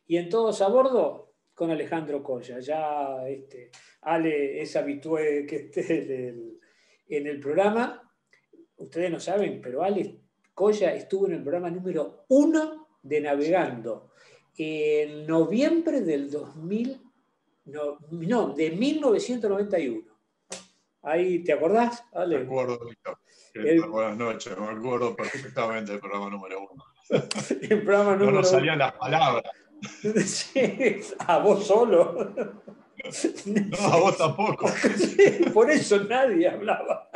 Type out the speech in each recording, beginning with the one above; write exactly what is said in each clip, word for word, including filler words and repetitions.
Y en Todos a Bordo, con Alejandro Colla. Ya este, Ale es habitué que esté en el, en el programa. Ustedes no saben, pero Ale Colla estuvo en el programa número uno de Navegando. En noviembre del dos mil, no, no, de mil novecientos noventa y uno. Ahí, ¿te acordás, Ale? Me acuerdo, Víctor. El, Buenas noches, me acuerdo perfectamente del programa número uno. el programa No número nos uno. salían las palabras. Sí, a vos solo. No, a vos tampoco. Sí, por eso nadie hablaba.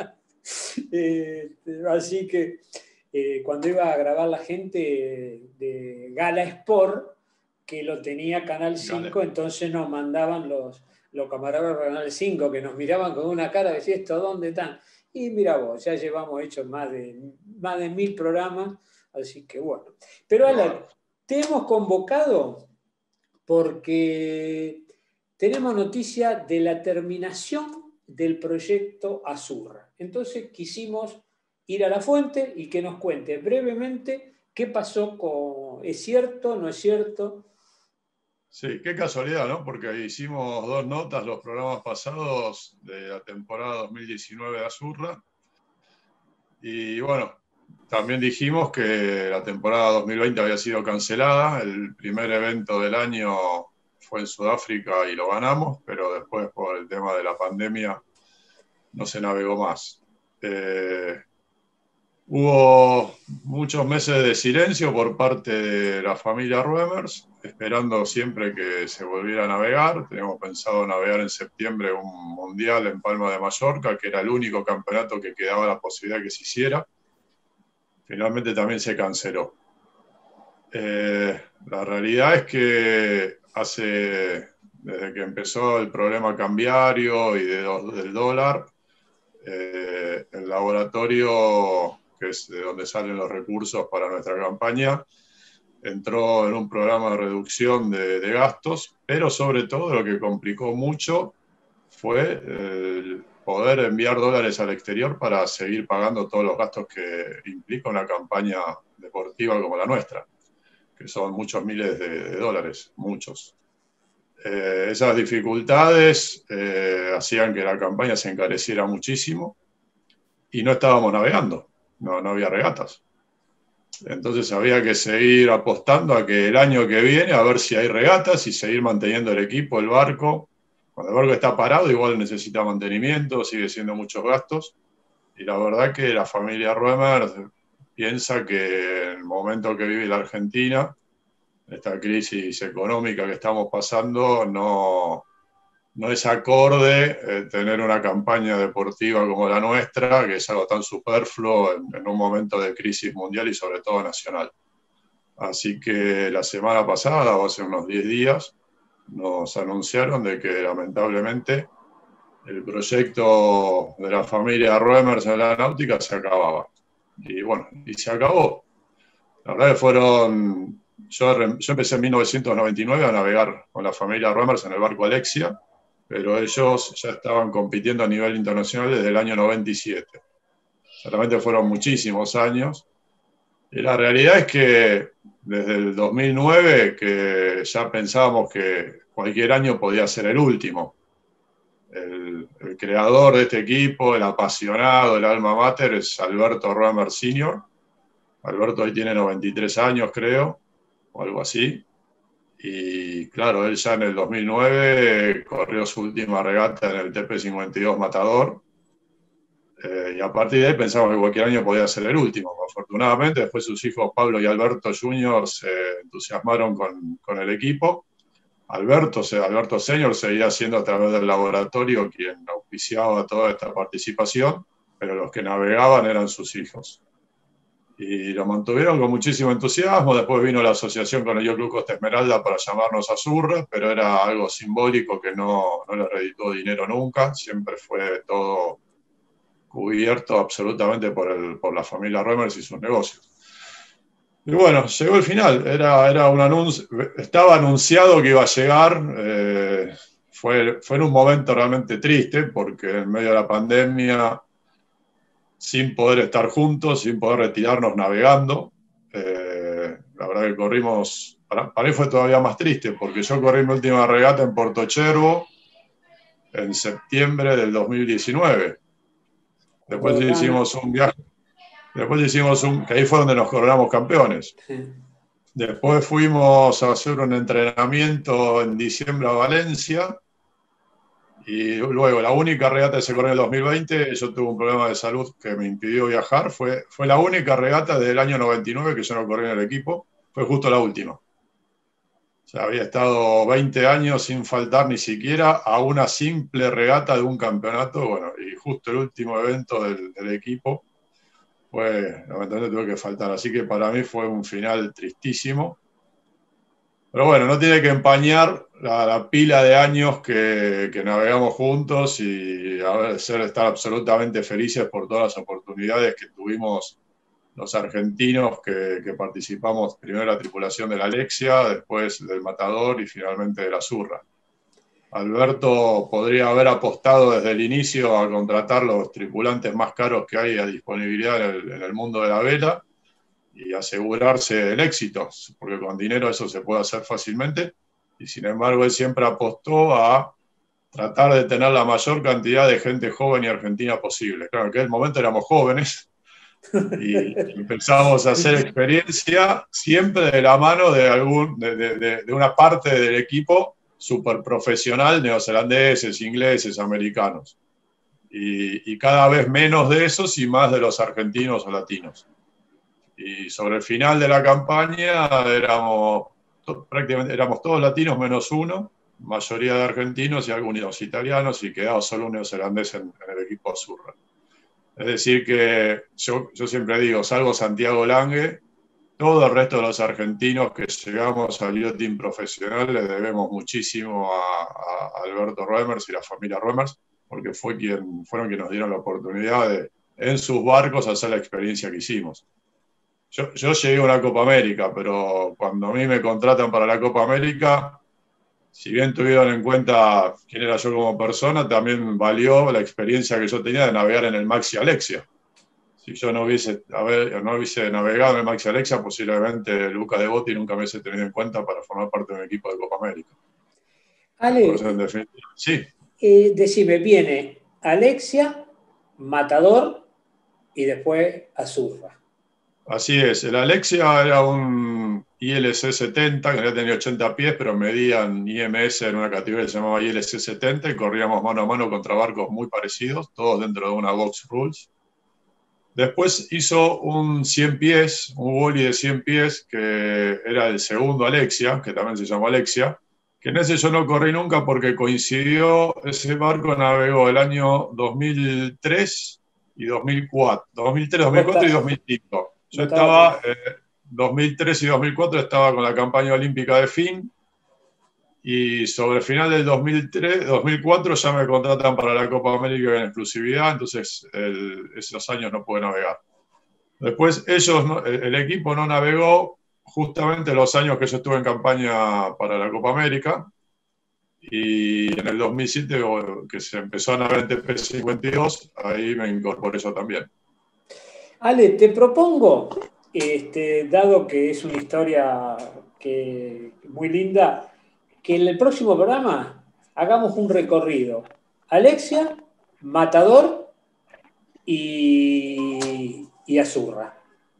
Eh, así que eh, cuando iba a grabar la gente de Gala Sport, que lo tenía Canal cinco, Dale. entonces nos mandaban los, los camarógrafos de Canal cinco que nos miraban con una cara de decir, ¿esto dónde están? Y mira vos, ya llevamos hechos más de, más de mil programas, así que bueno. Pero Alan, te hemos convocado porque tenemos noticia de la terminación del proyecto Azurra. Entonces quisimos ir a la fuente y que nos cuente brevemente qué pasó con... ¿Es cierto? ¿No es cierto? Sí, qué casualidad, ¿no? Porque hicimos dos notas los programas pasados de la temporada dos mil diecinueve de Azurra. Y bueno, también dijimos que la temporada dos mil veinte había sido cancelada. El primer evento del año fue en Sudáfrica y lo ganamos, pero después por el tema de la pandemia no se navegó más. Eh, hubo muchos meses de silencio por parte de la familia Ruemers, esperando siempre que se volviera a navegar. Teníamos pensado navegar en septiembre un mundial en Palma de Mallorca, que era el único campeonato que quedaba la posibilidad que se hiciera. Finalmente también se canceló. Eh, la realidad es que hace, desde que empezó el problema cambiario y de, del dólar, eh, el laboratorio, que es de donde salen los recursos para nuestra campaña, entró en un programa de reducción de, de gastos, pero sobre todo lo que complicó mucho fue el poder enviar dólares al exterior para seguir pagando todos los gastos que implica una campaña deportiva como la nuestra, que son muchos miles de, de dólares, muchos. Eh, esas dificultades eh, hacían que la campaña se encareciera muchísimo y no estábamos navegando, no, no había regatas. Entonces había que seguir apostando a que el año que viene, a ver si hay regatas y seguir manteniendo el equipo, el barco. Cuando el barco está parado, igual necesita mantenimiento, sigue siendo muchos gastos. Y la verdad que la familia Ruemer piensa que en el momento que vive la Argentina, esta crisis económica que estamos pasando, no, no es acorde eh, tener una campaña deportiva como la nuestra, que es algo tan superfluo en, en un momento de crisis mundial y sobre todo nacional. Así que la semana pasada, o hace unos diez días, nos anunciaron de que lamentablemente el proyecto de la familia Ruemers en la náutica se acababa. Y bueno, y se acabó. La verdad que fueron... Yo, yo empecé en mil novecientos noventa y nueve a navegar con la familia Ruemers en el barco Alexia, pero ellos ya estaban compitiendo a nivel internacional desde el año noventa y siete. Realmente fueron muchísimos años. Y la realidad es que desde el dos mil nueve, que ya pensábamos que cualquier año podía ser el último. El, el creador de este equipo, el apasionado, el alma mater, es Alberto Ruemer senior Alberto hoy tiene noventa y tres años, creo, o algo así. Y claro, él ya en el dos mil nueve corrió su última regata en el T P cincuenta y dos Matador. Eh, y a partir de ahí pensamos que cualquier año podía ser el último. Afortunadamente, después sus hijos Pablo y Alberto junior se entusiasmaron con, con el equipo. Alberto, Alberto senior seguía siendo a través del laboratorio quien auspiciaba toda esta participación, pero los que navegaban eran sus hijos. Y lo mantuvieron con muchísimo entusiasmo. Después vino la asociación con el Yacht Club Costa Esmeralda para llamarnos Azurra, pero era algo simbólico que no, no le reditó dinero nunca. Siempre fue todo cubierto absolutamente por, el, por la familia Ruemers y sus negocios. Y bueno, llegó el final. Era, era un anuncio, estaba anunciado que iba a llegar. Eh, fue, fue en un momento realmente triste, porque en medio de la pandemia, sin poder estar juntos, sin poder retirarnos navegando. Eh, la verdad para que corrimos, para, para mí fue todavía más triste, porque yo corrí mi última regata en Portocervo en septiembre del dos mil diecinueve. Después Rodán. hicimos un viaje, después hicimos un, que ahí fue donde nos coronamos campeones. Sí. Después fuimos a hacer un entrenamiento en diciembre a Valencia, y luego la única regata que se corrió en el dos mil veinte, yo tuve un problema de salud que me impidió viajar, fue, fue la única regata del año noventa y nueve que yo no corrí en el equipo, fue justo la última. O sea, había estado veinte años sin faltar ni siquiera a una simple regata de un campeonato, bueno, y justo el último evento del, del equipo, pues lamentablemente tuve que faltar, así que para mí fue un final tristísimo. Pero bueno, no tiene que empañar la, la pila de años que, que navegamos juntos y a ver, ser, estar absolutamente felices por todas las oportunidades que tuvimos los argentinos que, que participamos primero de la tripulación de la Alexia, después del Matador y finalmente de la Zurra. Alberto podría haber apostado desde el inicio a contratar los tripulantes más caros que hay a disponibilidad en el, en el mundo de la vela y asegurarse el éxito, porque con dinero eso se puede hacer fácilmente, y sin embargo él siempre apostó a tratar de tener la mayor cantidad de gente joven y argentina posible. Claro, en aquel momento éramos jóvenes y empezamos a hacer experiencia siempre de la mano de, algún, de, de, de una parte del equipo súper profesional, neozelandeses, ingleses, americanos, y, y cada vez menos de esos y más de los argentinos o latinos. Y sobre el final de la campaña éramos, prácticamente éramos todos latinos menos uno, mayoría de argentinos y algunos italianos, y quedaba solo un neozelandés en, en el equipo Azurra. Es decir que yo, yo siempre digo, salvo Santiago Lange, todo el resto de los argentinos que llegamos al yachting profesional le debemos muchísimo a, a Alberto Roemers y la familia Roemers, porque fue quien, fueron quienes nos dieron la oportunidad de, en sus barcos, hacer la experiencia que hicimos. Yo, yo llegué a una Copa América, pero cuando a mí me contratan para la Copa América, si bien tuvieron en cuenta quién era yo como persona, también valió la experiencia que yo tenía de navegar en el Maxi Alexia. Si yo no hubiese, ver, no hubiese navegado en el Maxi Alexia, posiblemente Luca De Botti nunca me hubiese tenido en cuenta para formar parte de un equipo de Copa América. Ale, Entonces, sí. eh, decime, viene Alexia, Matador y después Azurra. Así es, el Alexia era un I L C setenta, que ya tenía ochenta pies, pero medían I M S en una categoría que se llamaba I L C setenta y corríamos mano a mano contra barcos muy parecidos, todos dentro de una box rules. Después hizo un cien pies, un Wally de cien pies, que era el segundo Alexia, que también se llamó Alexia, que en ese yo no corrí nunca porque coincidió, ese barco navegó el año dos mil tres y dos mil cuatro, dos mil tres, dos mil cuatro y dos mil cinco. Yo estaba, en eh, dos mil tres y dos mil cuatro estaba con la campaña olímpica de Finn, y sobre el final del dos mil tres, dos mil cuatro ya me contratan para la Copa América en exclusividad, entonces el, esos años no pude navegar. Después ellos, el equipo no navegó justamente los años que yo estuve en campaña para la Copa América, y en el dos mil siete, que se empezó a navegar en T P cincuenta y dos, ahí me incorporé yo también. Ale, te propongo, este, dado que es una historia que, muy linda, que en el próximo programa hagamos un recorrido. Alexia, Matador y, y Azurra.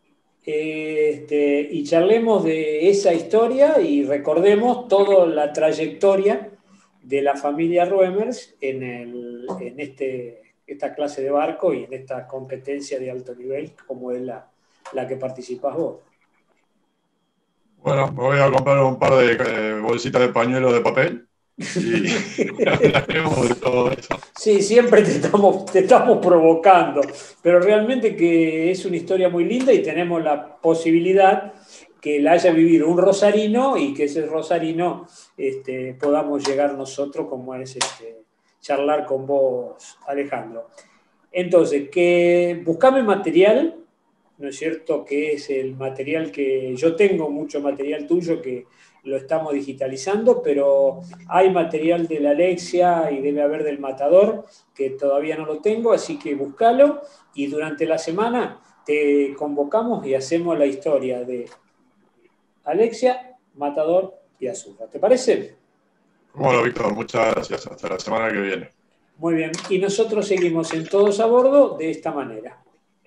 Este, y charlemos de esa historia y recordemos toda la trayectoria de la familia Roemers en, el, en este... esta clase de barco y en esta competencia de alto nivel como es la, la que participás vos. Bueno, me voy a comprar un par de eh, bolsitas de pañuelo de papel y hablaremos de todo eso. Sí, siempre te estamos, te estamos provocando, pero realmente que es una historia muy linda y tenemos la posibilidad que la haya vivido un rosarino y que ese rosarino este, podamos llegar nosotros como es este, charlar con vos, Alejandro. Entonces, que buscame material, ¿no es cierto? Que es el material que yo tengo, mucho material tuyo que lo estamos digitalizando, pero hay material de la Alexia y debe haber del Matador que todavía no lo tengo, así que búscalo y durante la semana te convocamos y hacemos la historia de Alexia, Matador y Azurra. ¿Te parece? Bueno, Víctor, muchas gracias. Hasta la semana que viene. Muy bien. Y nosotros seguimos en Todos a Bordo de esta manera.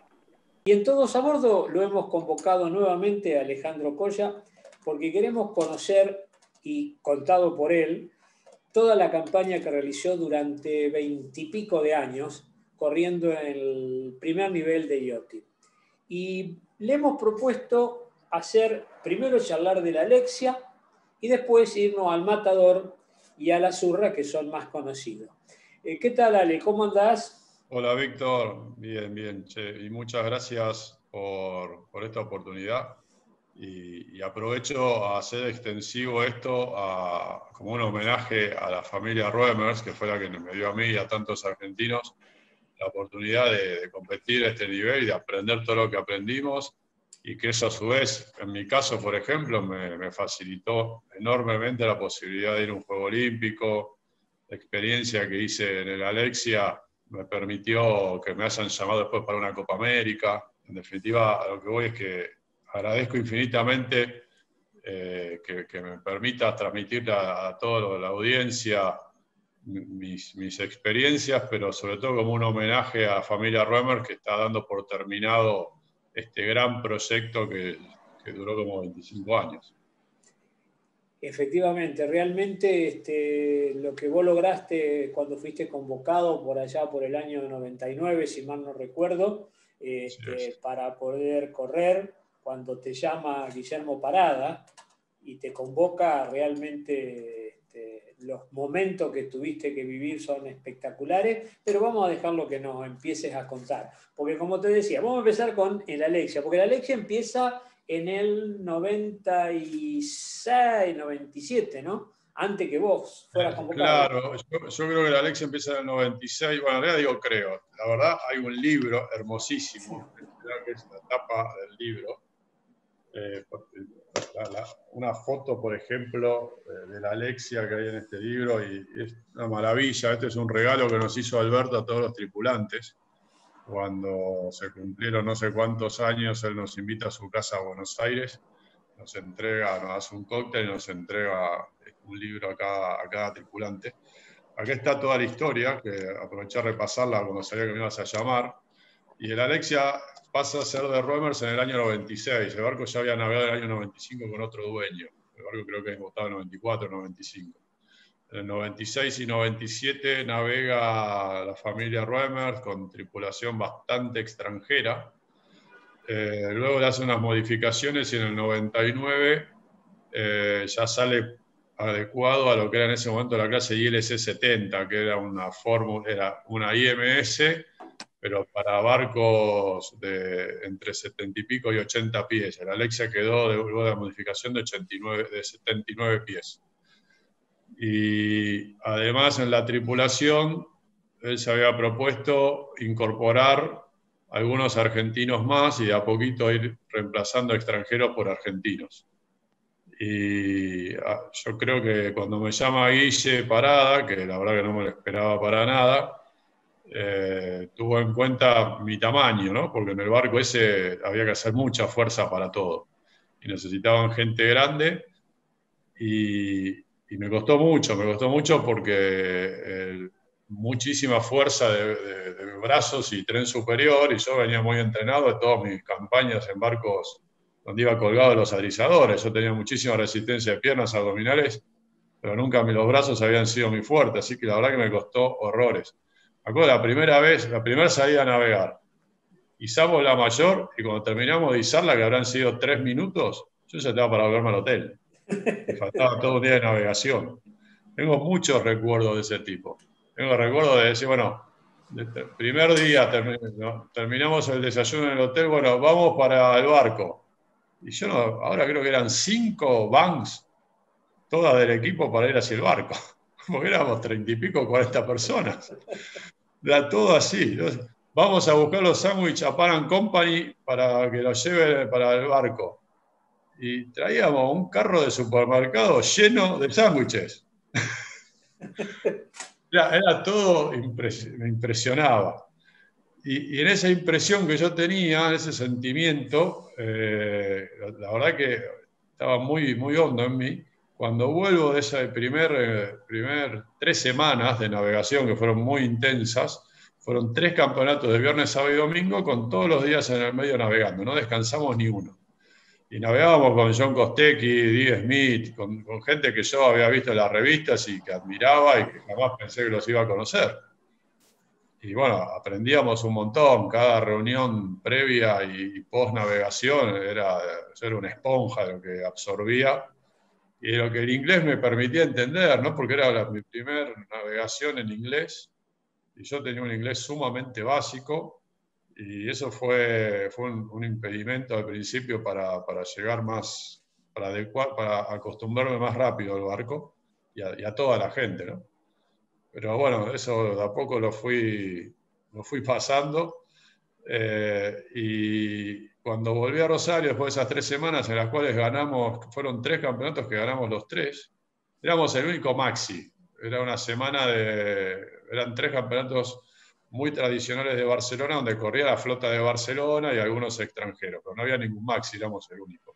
Y en Todos a Bordo lo hemos convocado nuevamente a Alejandro Colla porque queremos conocer, y contado por él, toda la campaña que realizó durante veintipico de años corriendo en el primer nivel de yachting. Y le hemos propuesto hacer, primero charlar de la Alexia y después irnos al Matador y a la Azurra, que son más conocidos. Eh, ¿Qué tal, Ale? ¿Cómo andás? Hola, Víctor. Bien, bien. Che. Y muchas gracias por, por esta oportunidad. Y, y aprovecho a hacer extensivo esto a, como un homenaje a la familia Roemers, que fue la que me dio a mí y a tantos argentinos la oportunidad de, de competir a este nivel y de aprender todo lo que aprendimos, y que eso a su vez, en mi caso, por ejemplo, me, me facilitó enormemente la posibilidad de ir a un Juego Olímpico. La experiencia que hice en el Alexia me permitió que me hayan llamado después para una Copa América. En definitiva, a lo que voy es que agradezco infinitamente eh, que, que me permitas transmitirle a, a toda la audiencia mis, mis experiencias, pero sobre todo como un homenaje a la familia Roemer, que está dando por terminado este gran proyecto que, que duró como veinticinco años. Efectivamente, realmente este, lo que vos lograste cuando fuiste convocado por allá por el año noventa y nueve, si mal no recuerdo, este, para poder correr, cuando te llama Guillermo Parada y te convoca, realmente este, los momentos que tuviste que vivir son espectaculares, pero vamos a dejarlo que nos empieces a contar. Porque como te decía, vamos a empezar con el Alexia, porque el Alexia empieza en el noventa y seis, noventa y siete, ¿no? Antes que vos fueras convocado. Claro, yo, yo creo que la Alexia empieza en el noventa y seis. Bueno, en realidad digo creo. La verdad, hay un libro hermosísimo, que es la tapa del libro. Eh, la, la, una foto, por ejemplo, de la Alexia que hay en este libro, y es una maravilla. Este es un regalo que nos hizo Alberto a todos los tripulantes. Cuando se cumplieron no sé cuántos años, él nos invita a su casa a Buenos Aires, nos entrega, nos hace un cóctel y nos entrega un libro a cada, a cada tripulante. Acá está toda la historia, que aproveché a repasarla cuando sabía que me ibas a llamar. Y el Alexia pasa a ser de Roemers en el año noventa y seis. El barco ya había navegado en el año noventa y cinco con otro dueño. El barco creo que estaba en noventa y cuatro, noventa y cinco. En el noventa y seis y noventa y siete navega la familia Roemers con tripulación bastante extranjera. Eh, luego le hace unas modificaciones y en el noventa y nueve eh, ya sale adecuado a lo que era en ese momento la clase I L C setenta, que era una fórmula, era una I M S, pero para barcos de entre setenta y pico y ochenta pies. El Alexia quedó de, luego de la modificación de, ochenta y nueve, de setenta y nueve pies. Y además en la tripulación él se había propuesto incorporar algunos argentinos más y de a poquito ir reemplazando extranjeros por argentinos. Y yo creo que cuando me llama Guille Parada, que la verdad que no me lo esperaba para nada, eh, tuvo en cuenta mi tamaño, ¿no? Porque en el barco ese había que hacer mucha fuerza para todo. Y necesitaban gente grande y... Y me costó mucho, me costó mucho porque eh, muchísima fuerza de, de, de brazos y tren superior, y yo venía muy entrenado de todas mis campañas en barcos donde iba colgado de los adrizadores. Yo tenía muchísima resistencia de piernas abdominales, pero nunca los brazos habían sido muy fuertes, así que la verdad que me costó horrores. Me acuerdo la primera vez, la primera salida a navegar, izamos la mayor y cuando terminamos de izarla, que habrán sido tres minutos, yo ya estaba para volverme al hotel. Me faltaba todo un día de navegación. Tengo muchos recuerdos de ese tipo. Tengo recuerdos de decir, bueno, el primer día termin, ¿no? terminamos el desayuno en el hotel, bueno, vamos para el barco. Y yo no, ahora creo que eran cinco vans, todas del equipo para ir hacia el barco. Porque éramos treinta y pico, cuarenta personas. Era todo así. Entonces, vamos a buscar los sándwiches a Pan and Company para que los lleven para el barco. Y traíamos un carro de supermercado lleno de sándwiches. Era, era todo, impres, me impresionaba. Y, y en esa impresión que yo tenía, ese sentimiento, eh, la, la verdad que estaba muy, muy hondo en mí. Cuando vuelvo de ese primer, eh, primer tres semanas de navegación, que fueron muy intensas, fueron tres campeonatos de viernes, sábado y domingo, con todos los días en el medio navegando, no descansamos ni uno. Y navegábamos con John Kostecki, Dee Smith, con, con gente que yo había visto en las revistas y que admiraba y que jamás pensé que los iba a conocer. Y bueno, aprendíamos un montón, cada reunión previa y, y post navegación era, yo era una esponja de lo que absorbía y de lo que el inglés me permitía entender, ¿no? Porque era la, mi primera navegación en inglés y yo tenía un inglés sumamente básico y eso fue, fue un, un impedimento al principio para, para llegar más, para, adecuar, para acostumbrarme más rápido al barco y a, y a toda la gente, ¿no? Pero bueno, eso de a poco lo fui, lo fui pasando. Eh, y cuando volví a Rosario, después de esas tres semanas en las cuales ganamos, fueron tres campeonatos que ganamos los tres, éramos el único maxi. Era una semana de, eran tres campeonatos muy tradicionales de Barcelona, donde corría la flota de Barcelona y algunos extranjeros, pero no había ningún maxi, éramos el único.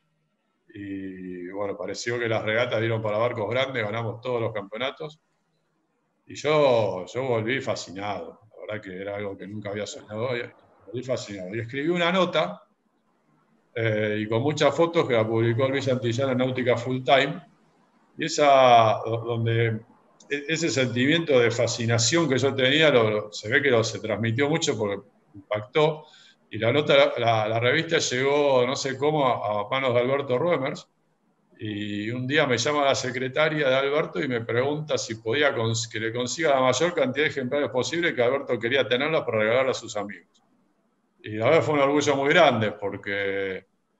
Y bueno, pareció que las regatas dieron para barcos grandes, ganamos todos los campeonatos. Y yo, yo volví fascinado, la verdad que era algo que nunca había soñado, y volví fascinado. Y escribí una nota, eh, y con muchas fotos que la publicó Luis Santillana en Náutica Full Time, y esa, donde ese sentimiento de fascinación que yo tenía, lo, se ve que lo, se transmitió mucho porque impactó, y la nota, la, la revista llegó, no sé cómo, a, a manos de Alberto Ruemers. Y un día me llama la secretaria de Alberto y me pregunta si podía que le consiga la mayor cantidad de ejemplares posible, que Alberto quería tenerlas para regalar a sus amigos. Y la verdad fue un orgullo muy grande porque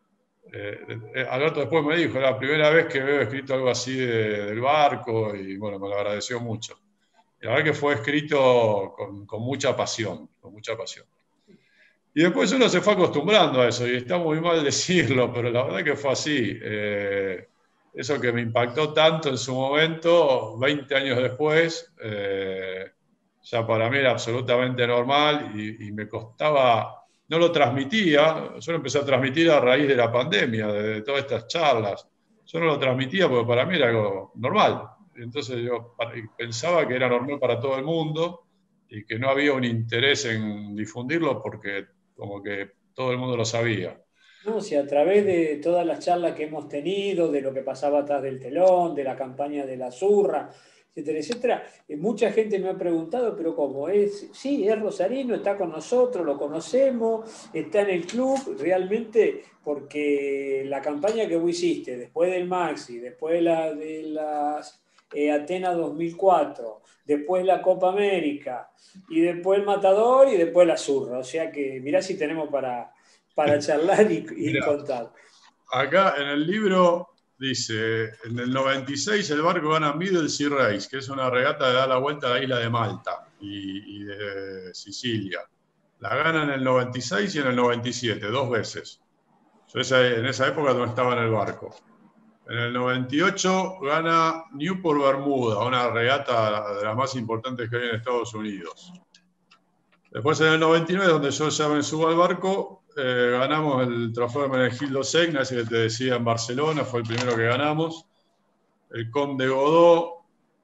eh, Alberto después me dijo, era la primera vez que veo escrito algo así de, del barco y bueno, me lo agradeció mucho. Y la verdad que fue escrito con, con mucha pasión, con mucha pasión. Y después uno se fue acostumbrando a eso, y está muy mal decirlo, pero la verdad que fue así. Eh, eso que me impactó tanto en su momento, veinte años después, eh, ya para mí era absolutamente normal y, y me costaba, no lo transmitía, yo lo empecé a transmitir a raíz de la pandemia, de, de todas estas charlas. Yo no lo transmitía porque para mí era algo normal. Entonces yo pensaba que era normal para todo el mundo y que no había un interés en difundirlo porque como que todo el mundo lo sabía. No, si a través de todas las charlas que hemos tenido, de lo que pasaba atrás del telón, de la campaña de la Zurra, etcétera, etcétera, mucha gente me ha preguntado, pero ¿cómo es? Sí, es rosarino, está con nosotros, lo conocemos, está en el club, realmente, porque la campaña que vos hiciste, después del Maxi, después de, la, de las eh, Atenas dos mil cuatro, después la Copa América, y después el Matador, y después la Zurra, o sea que mirá si tenemos para... para charlar y, y Mirá, contar. Acá en el libro dice, en el noventa y seis el barco gana Middle Sea Race, que es una regata que da la vuelta a la isla de Malta y, y de Sicilia. La gana en el noventa y seis y en el noventa y siete, dos veces. Yo esa, en esa época no estaba en el barco. En el noventa y ocho gana Newport Bermuda, una regata de las más importantes que hay en Estados Unidos. Después en el noventa y nueve, donde yo ya me subo al barco, eh, ganamos el trofeo de Menegildo Segna, ese que te decía en Barcelona, fue el primero que ganamos, el Conde Godó,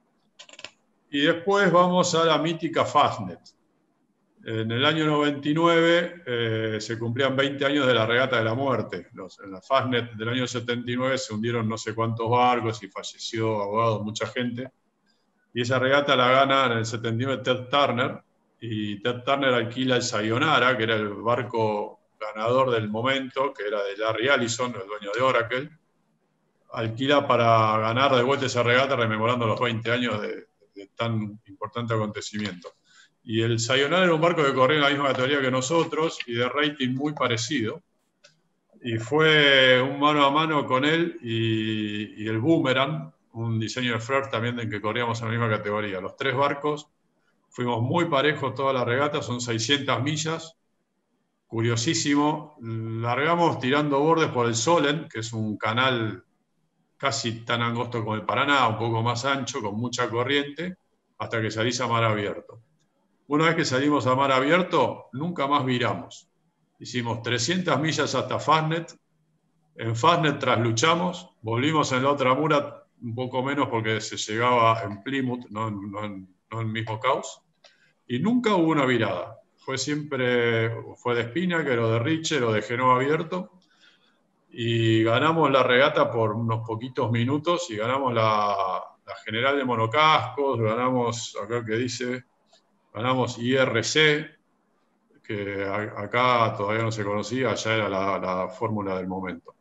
y después vamos a la mítica Fastnet. En el año noventa y nueve eh, se cumplían veinte años de la Regata de la Muerte. Los, en la Fastnet del año setenta y nueve se hundieron no sé cuántos barcos y falleció ahogados mucha gente. Y esa regata la gana en el setenta y nueve Ted Turner, y Ted Turner alquila el Sayonara, que era el barco ganador del momento, que era de Larry Allison, el dueño de Oracle. Alquila para ganar de vuelta esa regata, rememorando los veinte años de, de tan importante acontecimiento. Y el Sayonara era un barco que corría en la misma categoría que nosotros y de rating muy parecido. Y fue un mano a mano con él y, y el Boomerang, un diseño de Flirt también en que corríamos en la misma categoría. Los tres barcos fuimos muy parejos toda la regata, son seiscientas millas. Curiosísimo, largamos tirando bordes por el Solen, que es un canal casi tan angosto como el Paraná, un poco más ancho, con mucha corriente, hasta que salís a mar abierto. Una vez que salimos a mar abierto, nunca más viramos. Hicimos trescientas millas hasta Fastnet, En Fastnet trasluchamos, volvimos en la otra mura un poco menos porque se llegaba en Plymouth, no, no, no en el mismo caos. Y nunca hubo una virada. Fue siempre, fue de Espina, que lo de Riche, lo de Genoa abierto. Y ganamos la regata por unos poquitos minutos y ganamos la, la general de monocascos, ganamos, acá que dice, ganamos I R C, que a, acá todavía no se conocía, allá era la, la fórmula del momento.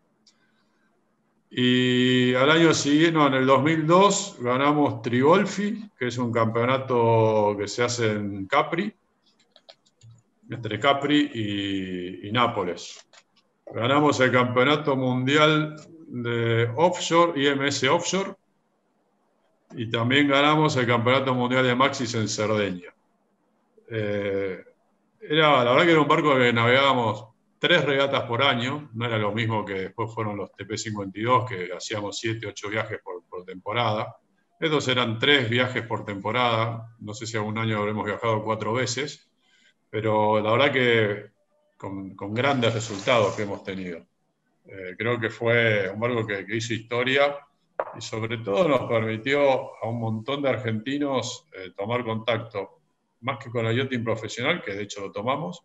Y al año siguiente, no, en el dos mil dos, ganamos Trigolfi, que es un campeonato que se hace en Capri, entre Capri y, y Nápoles. Ganamos el campeonato mundial de offshore, I M S Offshore, y también ganamos el campeonato mundial de Maxis en Cerdeña. Eh, era, la verdad que era un barco que navegábamos tres regatas por año, no era lo mismo que después fueron los T P cincuenta y dos, que hacíamos siete, ocho viajes por, por temporada. Estos eran tres viajes por temporada, no sé si algún año habremos viajado cuatro veces, pero la verdad que con, con grandes resultados que hemos tenido. Eh, creo que fue un barco que, que hizo historia y sobre todo nos permitió a un montón de argentinos eh, tomar contacto, más que con el yachting profesional, que de hecho lo tomamos.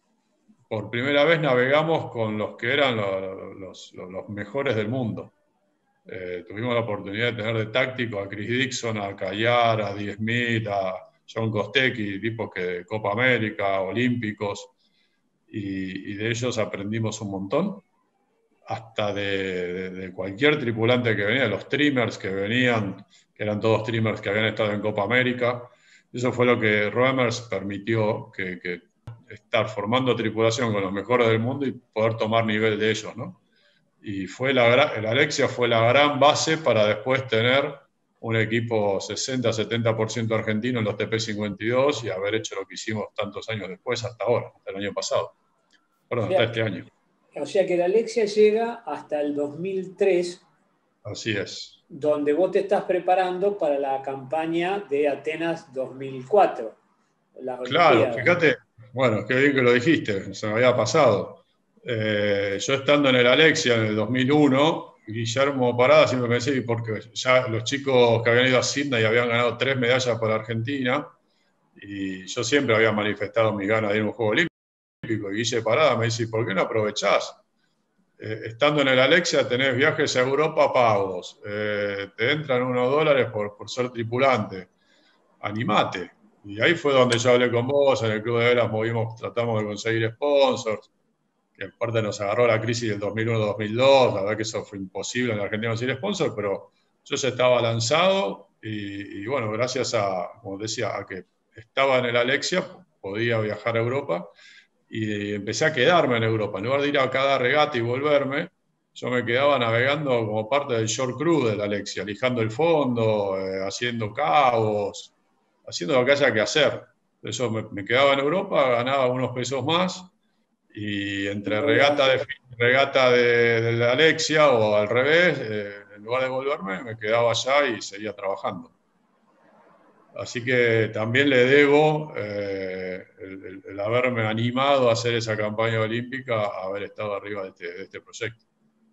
Por primera vez navegamos con los que eran los, los, los, los mejores del mundo. Eh, tuvimos la oportunidad de tener de táctico a Chris Dixon, a Cayar, a Dee Smith, a John Kostecki, tipos que de Copa América, olímpicos, y, y de ellos aprendimos un montón, hasta de, de, de cualquier tripulante que venía, de los streamers que venían, que eran todos streamers que habían estado en Copa América. Eso fue lo que Roemers permitió, que, que estar formando tripulación con los mejores del mundo y poder tomar nivel de ellos, ¿no? Y fue la, el Alexia fue la gran base para después tener un equipo sesenta a setenta por ciento argentino en los T P cincuenta y dos y haber hecho lo que hicimos tantos años después, hasta ahora, hasta el año pasado. Perdón, hasta este año. O sea que la Alexia llega hasta el dos mil tres. Así es. Donde vos te estás preparando para la campaña de Atenas dos mil cuatro. Claro, fíjate, bueno, qué bien que lo dijiste, se me había pasado. Eh, yo estando en el Alexia en el dos mil uno, Guillermo Parada siempre me decía, porque ya los chicos que habían ido a Sydney habían ganado tres medallas por Argentina, y yo siempre había manifestado mi ganas de ir a un juego olímpico, y Guille Parada me dice, ¿por qué no aprovechás? Eh, estando en el Alexia tenés viajes a Europa pagos, eh, te entran unos dólares por, por ser tripulante, animate. Y ahí fue donde yo hablé con vos, en el Club de Velas movimos, tratamos de conseguir sponsors, que en parte nos agarró la crisis del dos mil uno dos mil dos, la verdad que eso fue imposible en la Argentina conseguir sponsors, pero yo ya estaba lanzado y, y bueno, gracias a, como decía, a que estaba en el Alexia, podía viajar a Europa y empecé a quedarme en Europa. En lugar de ir a cada regata y volverme, yo me quedaba navegando como parte del short crew del Alexia, lijando el fondo, eh, haciendo cabos, haciendo lo que haya que hacer. Eso me, me quedaba en Europa, ganaba unos pesos más y entre regata de, regata de, de la Alexia o al revés, eh, en lugar de volverme, me quedaba allá y seguía trabajando. Así que también le debo eh, el, el, el haberme animado a hacer esa campaña olímpica, a haber estado arriba de este, de este proyecto.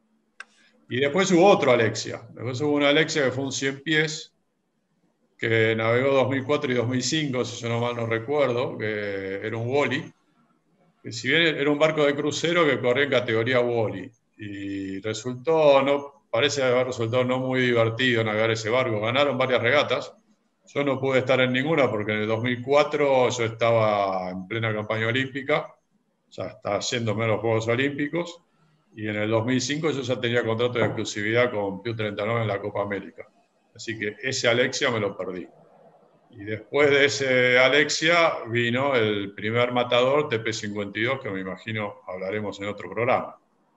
Y después hubo otro Alexia. Después hubo una Alexia que fue un cien pies, que navegó dos mil cuatro y dos mil cinco, si yo no mal no recuerdo, que era un Wally, que si bien era un barco de crucero que corría en categoría Wally, y resultó, no, parece haber resultado no muy divertido navegar ese barco. Ganaron varias regatas. Yo no pude estar en ninguna porque en el dos mil cuatro yo estaba en plena campaña olímpica, ya estaba yéndome a los Juegos Olímpicos, y en el dos mil cinco yo ya tenía contrato de exclusividad con Piu treinta y nueve en la Copa América. Así que ese Alexia me lo perdí. Y después de ese Alexia vino el primer matador T P cincuenta y dos, que me imagino hablaremos en otro programa.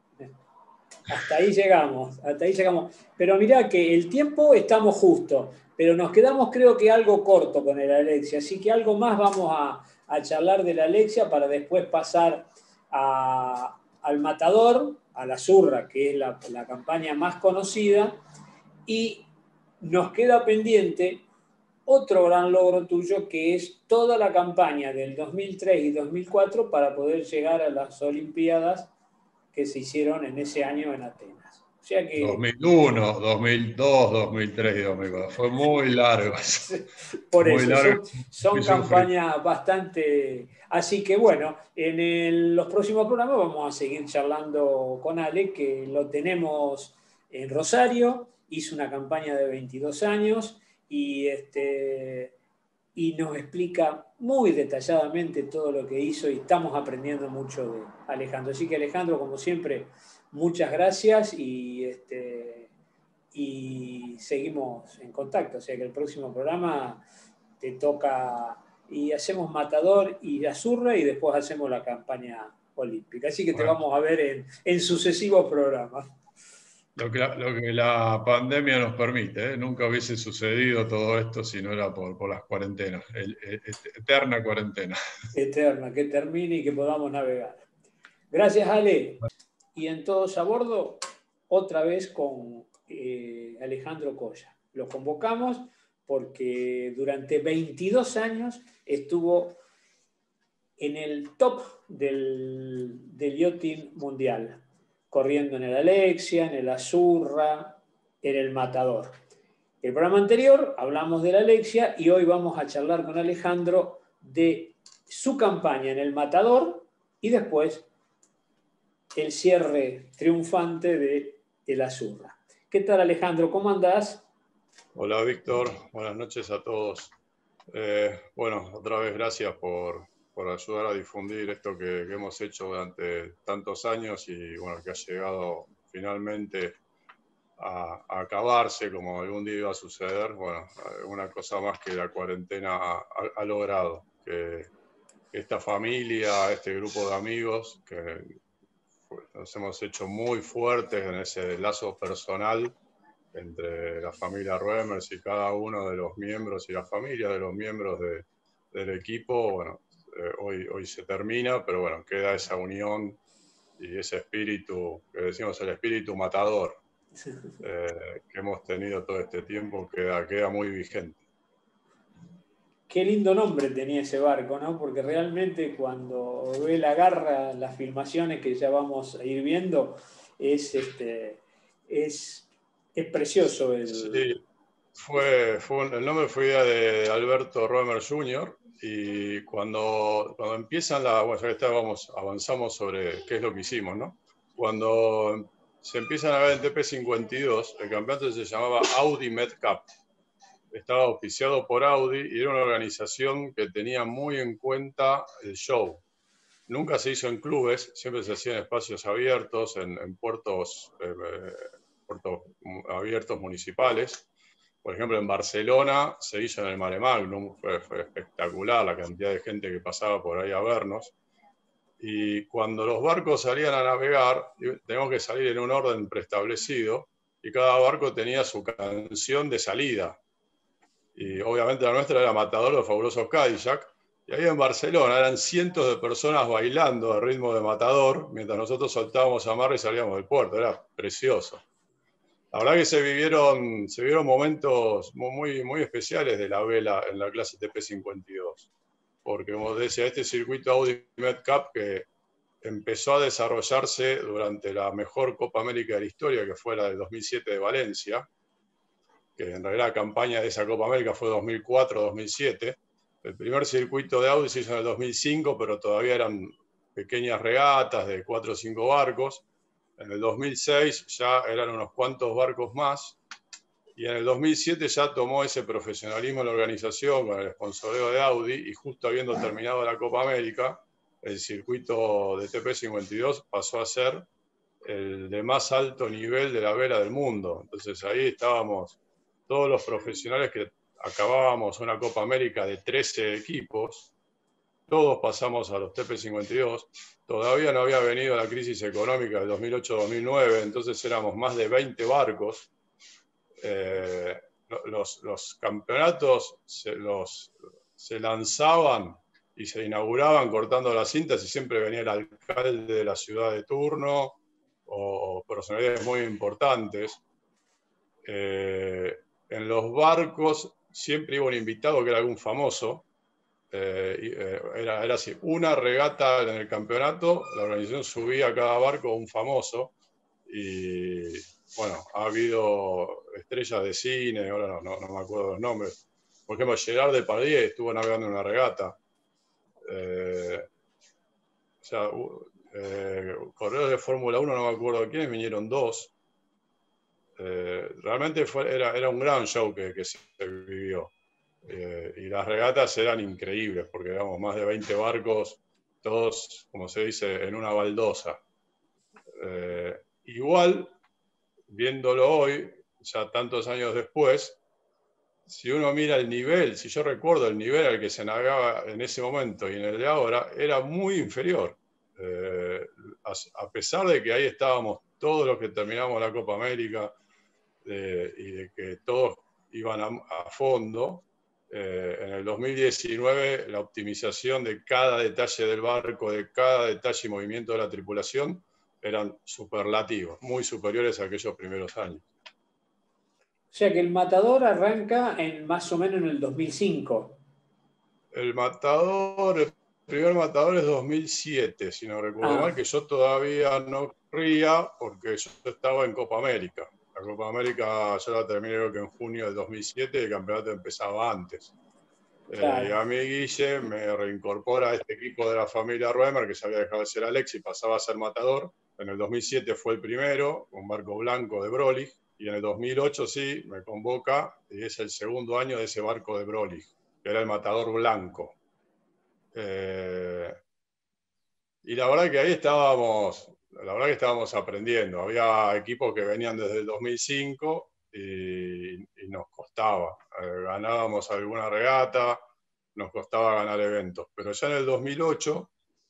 Hasta ahí llegamos, hasta ahí llegamos. Pero mirá que el tiempo estamos justo, pero nos quedamos creo que algo corto con el Alexia, así que algo más vamos a, a charlar del Alexia para después pasar a, al Matador, a la Zurra, que es la, la campaña más conocida, y nos queda pendiente otro gran logro tuyo, que es toda la campaña del dos mil tres y dos mil cuatro para poder llegar a las Olimpiadas que se hicieron en ese año en Atenas. O sea que, dos mil uno, dos mil dos, dos mil tres, dos mil cuatro. Fue muy largo eso. Por muy eso, largo, son, son campañas bastante... Así que bueno, en el, los próximos programas vamos a seguir charlando con Ale, que lo tenemos en Rosario, hizo una campaña de veintidós años y, este, y nos explica muy detalladamente todo lo que hizo y estamos aprendiendo mucho de Alejandro. Así que Alejandro, como siempre, muchas gracias y, este, y seguimos en contacto. O sea que el próximo programa te toca y hacemos Matador y Azurra y después hacemos la campaña olímpica. Así que te Bueno, vamos a ver en, en sucesivos programas. Lo que, la, lo que la pandemia nos permite, ¿eh? Nunca hubiese sucedido todo esto si no era por, por las cuarentenas, el, el, eterna cuarentena. Eterna, que termine y que podamos navegar. Gracias, Ale. Y en Todos a Bordo, otra vez con eh, Alejandro Colla. Lo convocamos porque durante veintidós años estuvo en el top del, del yachting mundial, corriendo en el Alexia, en el Azurra, en el Matador. El programa anterior hablamos del Alexia y hoy vamos a charlar con Alejandro de su campaña en el Matador y después el cierre triunfante de el Azurra. ¿Qué tal, Alejandro? ¿Cómo andás? Hola, Víctor. Buenas noches a todos. Eh, bueno, otra vez gracias por, por ayudar a difundir esto que, que hemos hecho durante tantos años y bueno, que ha llegado finalmente a, a acabarse, como algún día iba a suceder. Bueno, una cosa más que la cuarentena ha, ha logrado, que esta familia, este grupo de amigos, que nos hemos hecho muy fuertes en ese lazo personal entre la familia Roemers y cada uno de los miembros y la familia de los miembros de, del equipo. Bueno, eh, hoy, hoy se termina, pero bueno, queda esa unión y ese espíritu, que decimos el espíritu matador, eh, que hemos tenido todo este tiempo, queda, queda muy vigente. Qué lindo nombre tenía ese barco, ¿no? Porque realmente cuando ve la garra, las filmaciones que ya vamos a ir viendo, es, este, es, es precioso. El... Sí, fue, fue un, el nombre fue idea de Alberto Roemer junior Y cuando, cuando empiezan la, bueno, ya que estábamos, avanzamos sobre qué es lo que hicimos, ¿no? Cuando se empiezan a ver en T P cincuenta y dos, el campeonato se llamaba Audi Med Cup. Estaba auspiciado por Audi y era una organización que tenía muy en cuenta el show. Nunca se hizo en clubes, siempre se hacía en espacios abiertos, en, en puertos, eh, puertos abiertos municipales. Por ejemplo, en Barcelona se hizo en el Mare Magnum, fue, fue espectacular la cantidad de gente que pasaba por ahí a vernos. Y cuando los barcos salían a navegar, teníamos que salir en un orden preestablecido y cada barco tenía su canción de salida. Y obviamente la nuestra era Matador de los Fabulosos Cadillac. Y ahí en Barcelona eran cientos de personas bailando al ritmo de Matador mientras nosotros soltábamos amarre y salíamos del puerto. Era precioso. La verdad que se vivieron, se vivieron momentos muy, muy especiales de la vela en la clase T P cincuenta y dos. Porque, como decía, este circuito Audi Med Cup que empezó a desarrollarse durante la mejor Copa América de la historia, que fue la del dos mil siete de Valencia, que en realidad la campaña de esa Copa América fue dos mil cuatro dos mil siete. El primer circuito de Audi se hizo en el dos mil cinco, pero todavía eran pequeñas regatas de cuatro o cinco barcos. En el dos mil seis ya eran unos cuantos barcos más, y en el dos mil siete ya tomó ese profesionalismo en la organización con el sponsoreo de Audi, y justo habiendo terminado la Copa América, el circuito de T P cincuenta y dos pasó a ser el de más alto nivel de la vela del mundo. Entonces ahí estábamos todos los profesionales que acabábamos una Copa América de trece equipos, todos pasamos a los T P cincuenta y dos. Todavía no había venido la crisis económica del dos mil ocho dos mil nueve, entonces éramos más de veinte barcos. Eh, los, los campeonatos se, los, se lanzaban y se inauguraban cortando las cintas y siempre venía el alcalde de la ciudad de turno o, o personalidades muy importantes. Eh, en los barcos siempre iba un invitado que era algún famoso. eh, eh, era, era así, una regata en el campeonato, la organización subía a cada barco un famoso, y bueno, ha habido estrellas de cine, ahora no, no, no me acuerdo los nombres. Por ejemplo, Gerard Depardieu estuvo navegando en una regata. Eh, o sea, eh, corredores de Fórmula uno, no me acuerdo quiénes, vinieron dos. Eh, realmente fue, era, era un gran show que, que se vivió. Eh, y las regatas eran increíbles, porque éramos más de veinte barcos, todos, como se dice, en una baldosa. Eh, igual, viéndolo hoy, ya tantos años después, si uno mira el nivel, si yo recuerdo el nivel al que se navegaba en ese momento y en el de ahora, era muy inferior. Eh, a, a pesar de que ahí estábamos todos los que terminamos la Copa América eh, y de que todos iban a, a fondo, eh, en el dos mil diecinueve la optimización de cada detalle del barco, de cada detalle y movimiento de la tripulación, eran superlativos, muy superiores a aquellos primeros años. O sea que el Matador arranca en más o menos en el dos mil cinco. El Matador, el primer Matador es dos mil siete, si no recuerdo Ah. mal, que yo todavía no corría porque yo estaba en Copa América. La Copa América yo la terminé creo que en junio del dos mil siete y el campeonato empezaba antes. Claro. Eh, y a mí Guille me reincorpora a este equipo de la familia Ruemer, que se había dejado de ser Alex y pasaba a ser Matador. En el dos mil siete fue el primero, un barco blanco de Brolig, y en el dos mil ocho sí, me convoca y es el segundo año de ese barco de Brolig, que era el Matador blanco. Eh, y la verdad que ahí estábamos, la verdad que estábamos aprendiendo. Había equipos que venían desde el dos mil cinco y, y nos costaba. Eh, ganábamos alguna regata, nos costaba ganar eventos. Pero ya en el dos mil ocho,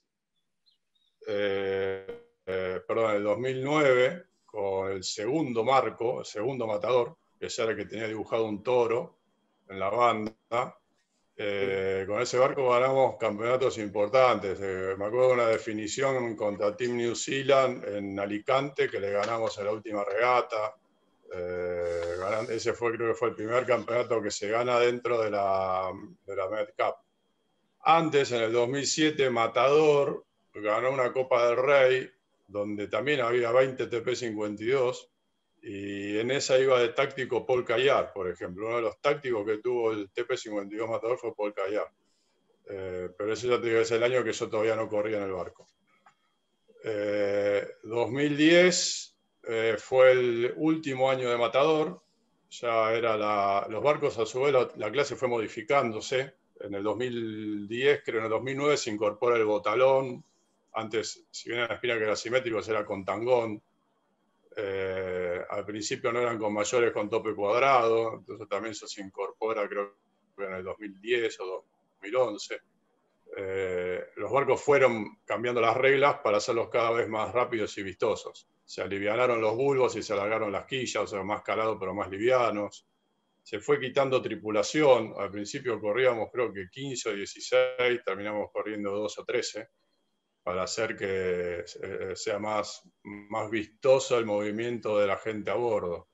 eh, eh, perdón, en el dos mil nueve, con el segundo marco, el segundo Matador, que ya era el que tenía dibujado un toro en la banda, Eh, con ese barco ganamos campeonatos importantes. Eh, me acuerdo de una definición contra Team New Zealand en Alicante, que le ganamos en la última regata. Eh, ganan, ese fue, creo que fue el primer campeonato que se gana dentro de la, de la Med Cup. Antes, en el dos mil siete, Matador ganó una Copa del Rey, donde también había veinte T P cincuenta y dos. Y en esa iba de táctico Paul Cayar, por ejemplo. Uno de los tácticos que tuvo el T P cincuenta y dos Matador fue Paul Cayar. Eh, pero eso ya te digo, es el año que yo todavía no corría en el barco. Eh, dos mil diez eh, fue el último año de Matador. Ya era la, los barcos, a su vez, la, la clase fue modificándose. En el dos mil diez, creo en el dos mil nueve, se incorpora el botalón. Antes, si bien era la espina que era simétrico, era con tangón. Eh, al principio no eran con mayores con tope cuadrado, entonces también eso se incorpora creo que en el dos mil diez o dos mil once. Eh, los barcos fueron cambiando las reglas para hacerlos cada vez más rápidos y vistosos. Se alivianaron los bulbos y se alargaron las quillas, o sea, más calados pero más livianos. Se fue quitando tripulación, al principio corríamos creo que quince o dieciséis, terminamos corriendo doce o trece. Para hacer que sea más, más vistoso el movimiento de la gente a bordo.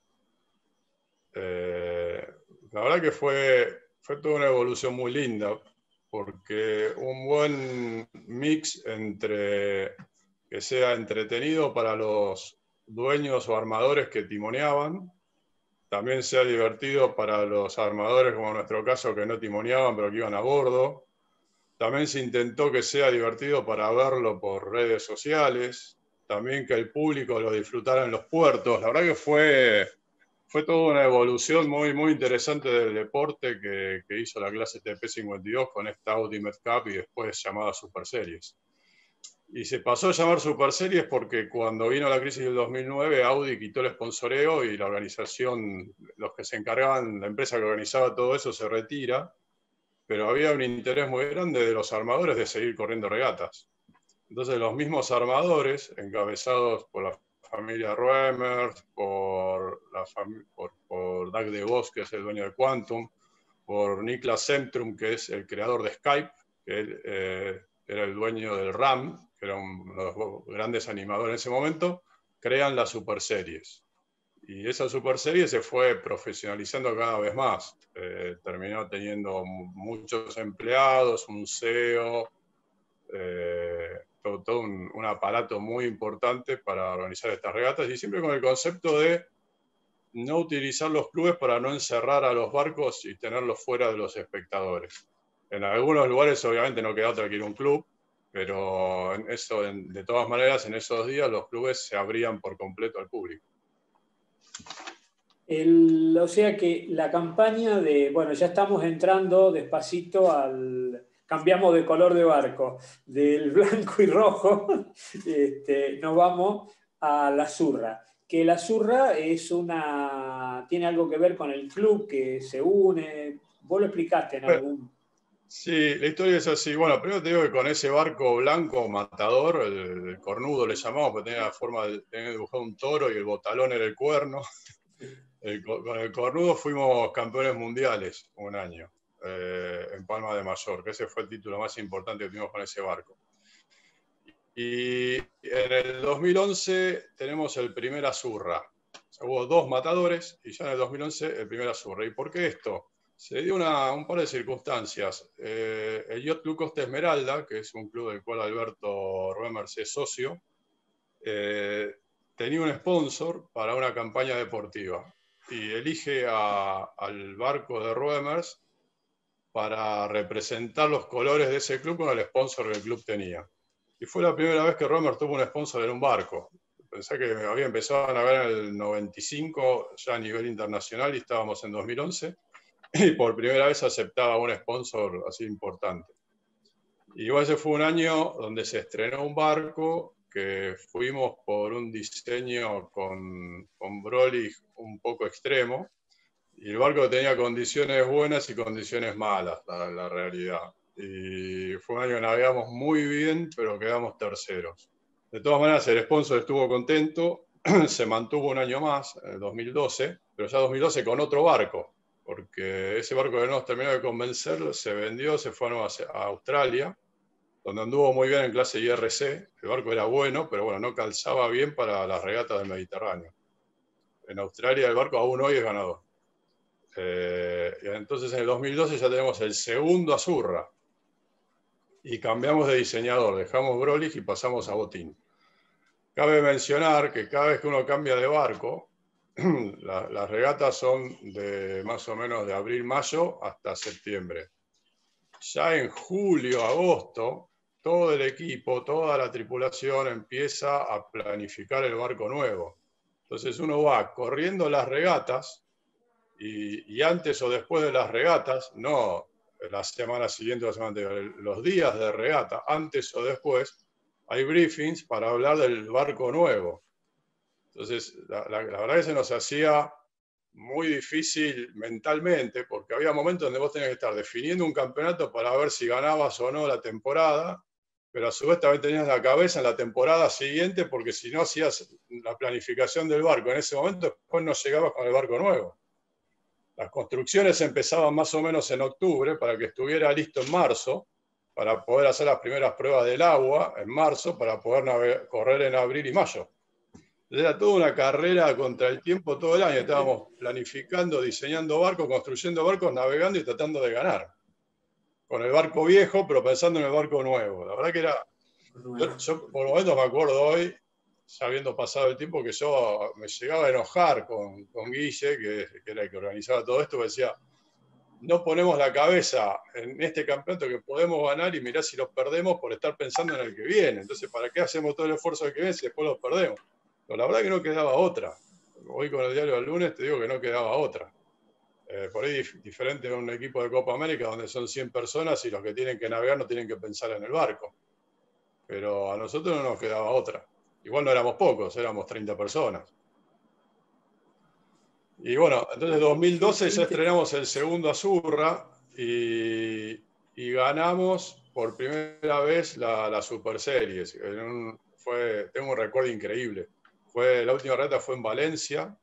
Eh, la verdad que fue, fue toda una evolución muy linda, porque un buen mix entre que sea entretenido para los dueños o armadores que timoneaban, también sea divertido para los armadores, como en nuestro caso, que no timoneaban, pero que iban a bordo. También se intentó que sea divertido para verlo por redes sociales, también que el público lo disfrutara en los puertos. La verdad que fue, fue toda una evolución muy, muy interesante del deporte que, que hizo la clase T P cincuenta y dos con esta Ultimate Cup y después llamada Super Series. Y se pasó a llamar Super Series porque cuando vino la crisis del dos mil nueve, Audi quitó el sponsoreo y la organización, los que se encargaban, la empresa que organizaba todo eso se retira. Pero había un interés muy grande de los armadores de seguir corriendo regatas. Entonces los mismos armadores, encabezados por la familia Roemers, por, la fam por, por Doug DeVos, que es el dueño de Quantum, por Niklas Zemtrum, que es el creador de Skype, que él, eh, era el dueño del RAM, que era uno de los grandes animadores en ese momento, crean las Super Series. y esa super serie se fue profesionalizando cada vez más. Eh, terminó teniendo muchos empleados, un C E O, eh, todo, todo un, un aparato muy importante para organizar estas regatas, y siempre con el concepto de no utilizar los clubes para no encerrar a los barcos y tenerlos fuera de los espectadores. En algunos lugares obviamente no queda otra que ir a un club, pero en eso, en, de todas maneras en esos días los clubes se abrían por completo al público. El, o sea que la campaña de, bueno, ya estamos entrando despacito al, cambiamos de color de barco, del blanco y rojo, este, nos vamos a la Azurra, que la Azurra es una, tiene algo que ver con el club que se une, vos lo explicaste en algún... Sí, la historia es así. Bueno, primero te digo que con ese barco blanco matador, el, el cornudo le llamamos, porque tenía la forma de tener dibujado un toro y el botalón era el cuerno. El, con el cornudo fuimos campeones mundiales un año, eh, en Palma de Mallorca. Ese fue el título más importante que tuvimos con ese barco. Y en el dos mil once tenemos el primer Azurra. O sea, hubo dos matadores y ya en el dos mil once el primer Azurra. ¿Y por qué esto? Se dio una, un par de circunstancias. Eh, el Yacht Club Costa Esmeralda, que es un club del cual Alberto Roemers es socio, eh, tenía un sponsor para una campaña deportiva y elige a, al barco de Roemers para representar los colores de ese club con el sponsor que el club tenía. Y fue la primera vez que Roemers tuvo un sponsor en un barco. Pensé que había empezado a navegar en el noventa y cinco, ya a nivel internacional, y estábamos en dos mil once. Y por primera vez aceptaba un sponsor así importante. Y igual ese fue un año donde se estrenó un barco que fuimos por un diseño con, con Broly un poco extremo, y el barco tenía condiciones buenas y condiciones malas, la, la realidad. Y fue un año que navegamos muy bien, pero quedamos terceros. De todas maneras, el sponsor estuvo contento, se mantuvo un año más, en el dos mil doce, pero ya dos mil doce con otro barco, porque ese barco que no nos terminó de convencer se vendió, se fue a Australia, donde anduvo muy bien en clase I R C. El barco era bueno, pero bueno, no calzaba bien para las regatas del Mediterráneo. En Australia el barco aún hoy es ganador. Eh, y entonces en el dos mil doce ya tenemos el segundo Azurra y cambiamos de diseñador, dejamos Brolich y pasamos a Botín. Cabe mencionar que cada vez que uno cambia de barco, la, las regatas son de más o menos de abril-mayo hasta septiembre. Ya en julio, agosto, todo el equipo, toda la tripulación empieza a planificar el barco nuevo. Entonces uno va corriendo las regatas y, y antes o después de las regatas, no la semana siguiente o la semana anterior, los días de regata, antes o después, hay briefings para hablar del barco nuevo. Entonces, la, la, la verdad es que se nos hacía muy difícil mentalmente, porque había momentos donde vos tenías que estar definiendo un campeonato para ver si ganabas o no la temporada, pero a su vez también tenías la cabeza en la temporada siguiente, porque si no hacías la planificación del barco en ese momento, después no llegabas con el barco nuevo. Las construcciones empezaban más o menos en octubre para que estuviera listo en marzo, para poder hacer las primeras pruebas del agua en marzo, para poder correr en abril y mayo. Era toda una carrera contra el tiempo todo el año. Estábamos planificando, diseñando barcos, construyendo barcos, navegando y tratando de ganar. Con el barco viejo, pero pensando en el barco nuevo. La verdad que era... Yo, yo por momentos me acuerdo hoy, ya habiendo pasado el tiempo, que yo me llegaba a enojar con, con Guille, que, que era el que organizaba todo esto, que decía, no ponemos la cabeza en este campeonato que podemos ganar y mirá si los perdemos por estar pensando en el que viene. Entonces, ¿para qué hacemos todo el esfuerzo del que viene si después los perdemos? Pero la verdad que no quedaba otra. Hoy con el diario del lunes te digo que no quedaba otra. Eh, por ahí dif diferente a un equipo de Copa América donde son cien personas y los que tienen que navegar no tienen que pensar en el barco. Pero a nosotros no nos quedaba otra. Igual no éramos pocos, éramos treinta personas. Y bueno, entonces en dos mil doce ya estrenamos el segundo Azurra y, y ganamos por primera vez la, la Super Series. En un, fue, tengo un recuerdo increíble. Fue, la última regata fue en Valencia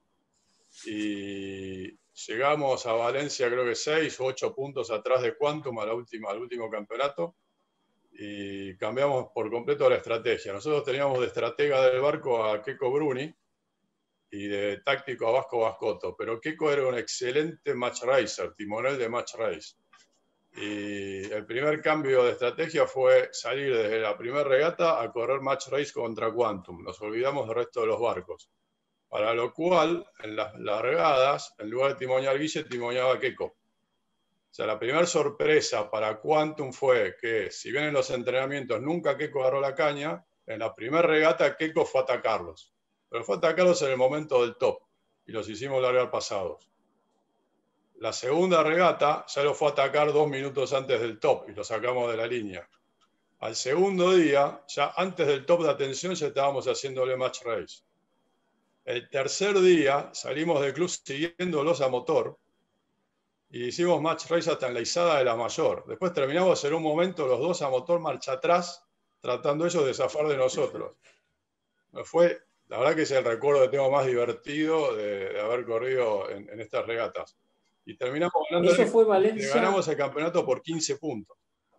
y llegamos a Valencia creo que seis o ocho puntos atrás de Quantum a la última, al último campeonato y cambiamos por completo la estrategia. Nosotros teníamos de estratega del barco a Keiko Bruni y de táctico a Vasco Bascoto, pero Keco era un excelente match racer, timonel de match race. Y el primer cambio de estrategia fue salir desde la primera regata a correr match race contra Quantum. Nos olvidamos del resto de los barcos. Para lo cual, en las largadas, en lugar de timonear Guille, timoneaba Keco. O sea, la primera sorpresa para Quantum fue que, si bien en los entrenamientos nunca Keco agarró la caña, en la primera regata Keco fue a atacarlos. Pero fue a atacarlos en el momento del top y los hicimos largar pasados. La segunda regata ya lo fue a atacar dos minutos antes del top y lo sacamos de la línea. Al segundo día, ya antes del top de atención, ya estábamos haciéndole match race. El tercer día salimos del club siguiéndolos a motor y hicimos match race hasta en la izada de la mayor. Después terminamos en un momento los dos a motor marcha atrás, tratando ellos de zafar de nosotros. Fue, la verdad que es el recuerdo que tengo más divertido de, de haber corrido en, en estas regatas. Y terminamos ganando. Eso fue Valencia. Le ganamos el campeonato por quince puntos.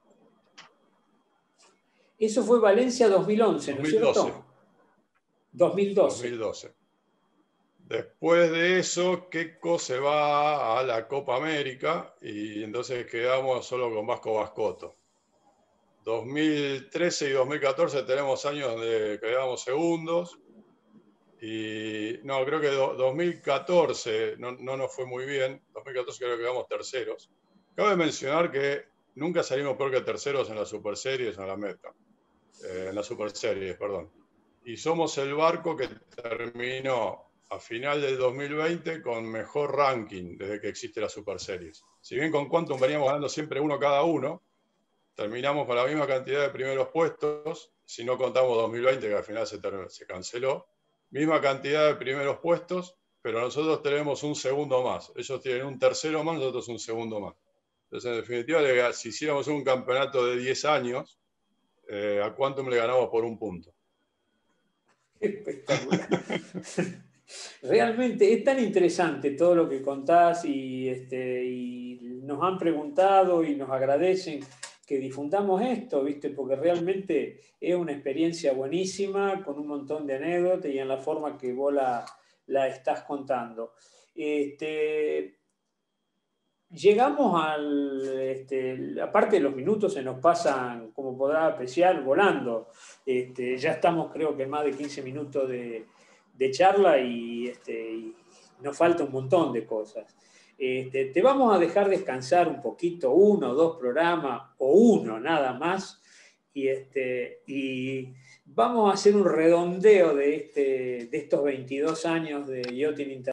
Eso fue Valencia dos mil once, ¿no es cierto? dos mil doce. dos mil doce. Después de eso, Keco se va a la Copa América y entonces quedamos solo con Vasco Bascoto. dos mil trece y dos mil catorce tenemos años donde quedamos segundos. Y no, creo que do, dos mil catorce no, no nos fue muy bien. dos mil catorce creo que quedamos terceros. Cabe mencionar que nunca salimos peor que terceros en las Super Series, en la meta. Eh, en las Super Series, perdón. Y somos el barco que terminó a final del dos mil veinte con mejor ranking desde que existe la Super Series. Si bien con Quantum veníamos ganando siempre uno cada uno, terminamos con la misma cantidad de primeros puestos, si no contamos dos mil veinte que al final se, se canceló. Misma cantidad de primeros puestos, pero nosotros tenemos un segundo más. Ellos tienen un tercero más, nosotros un segundo más. Entonces, en definitiva, si hiciéramos un campeonato de diez años, eh, a Quantum le ganamos por un punto. Espectacular. Realmente es tan interesante todo lo que contás y, este, y nos han preguntado y nos agradecen que difundamos esto, ¿viste? Porque realmente es una experiencia buenísima, con un montón de anécdotas y en la forma que vos la, la estás contando. Este, llegamos al... Este, aparte de los minutos se nos pasan, como podrás apreciar, volando. Este, ya estamos creo que en más de quince minutos de, de charla y, este, y nos falta un montón de cosas. Este, te vamos a dejar descansar un poquito, uno o dos programas, o uno nada más, y, este, y vamos a hacer un redondeo de, este, de estos veintidós años de Yachting Internacional.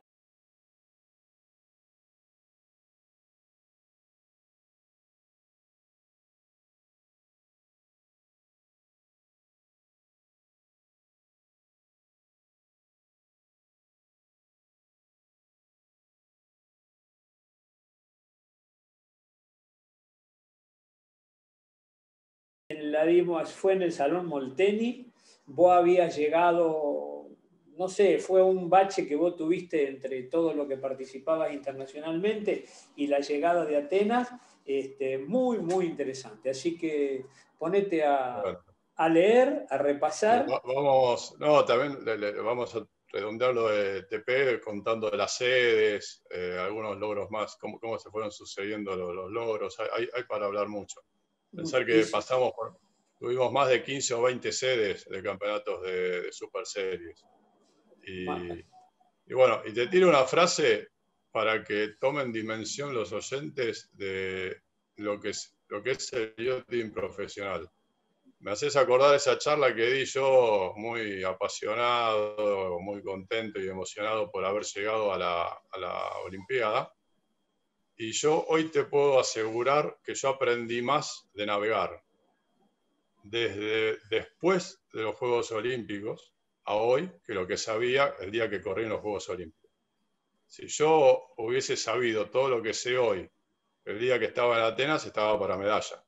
La dimos, fue en el Salón Molteni, vos habías llegado, no sé, fue un bache que vos tuviste entre todo lo que participabas internacionalmente y la llegada de Atenas, este, muy, muy interesante. Así que ponete a, bueno. a leer, a repasar. Vamos, no, también le, le, vamos a redondear lo de T P contando de las sedes, eh, algunos logros más, cómo, cómo se fueron sucediendo los, los logros, hay, hay para hablar mucho. Pensar que pasamos por, tuvimos más de quince o veinte sedes de campeonatos de, de Super Series. Y, y bueno, y te tiro una frase para que tomen dimensión los oyentes de lo que es, lo que es el yachting profesional. Me haces acordar esa charla que di yo, muy apasionado, muy contento y emocionado por haber llegado a la, a la Olimpiada. Y yo hoy te puedo asegurar que yo aprendí más de navegar desde después de los Juegos Olímpicos a hoy que lo que sabía el día que corrí en los Juegos Olímpicos. Si yo hubiese sabido todo lo que sé hoy, el día que estaba en Atenas estaba para medalla.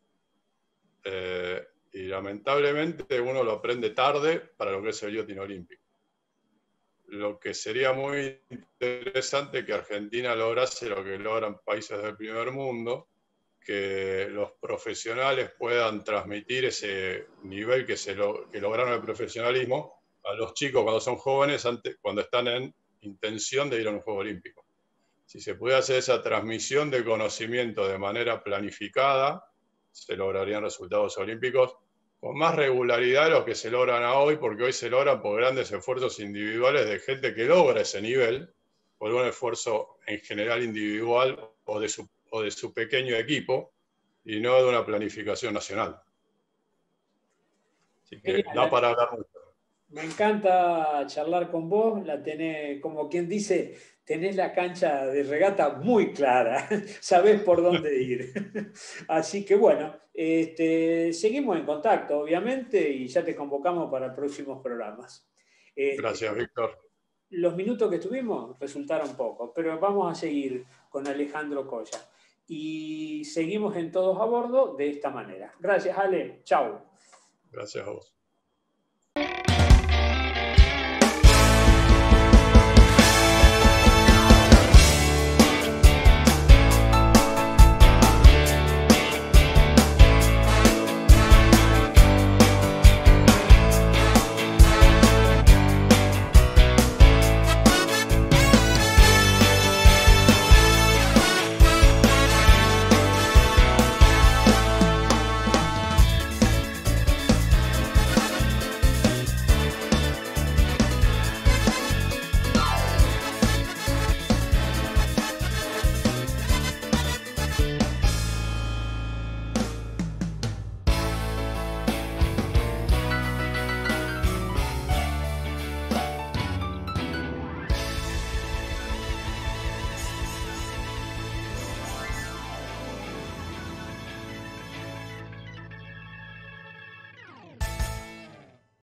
Eh, y lamentablemente uno lo aprende tarde para lo que es el yachting olímpico. Lo que sería muy interesante que Argentina lograse lo que logran países del primer mundo, que los profesionales puedan transmitir ese nivel que, se lo, que lograron el profesionalismo a los chicos cuando son jóvenes, antes, cuando están en intención de ir a un Juego Olímpico. Si se puede hacer esa transmisión de conocimiento de manera planificada, se lograrían resultados olímpicos con más regularidad de los que se logran a hoy, porque hoy se logran por grandes esfuerzos individuales de gente que logra ese nivel, por un esfuerzo en general individual o de su, o de su pequeño equipo, y no de una planificación nacional. Así que Genial. da para hablar mucho. Me encanta charlar con vos, la tenés, como quien dice, tenés la cancha de regata muy clara, sabés por dónde ir. Así que bueno, este, seguimos en contacto, obviamente, y ya te convocamos para próximos programas. Este, Gracias, Víctor. Los minutos que tuvimos resultaron pocos, pero vamos a seguir con Alejandro Colla. Y seguimos en Todos a Bordo de esta manera. Gracias, Ale. Chau. Gracias a vos.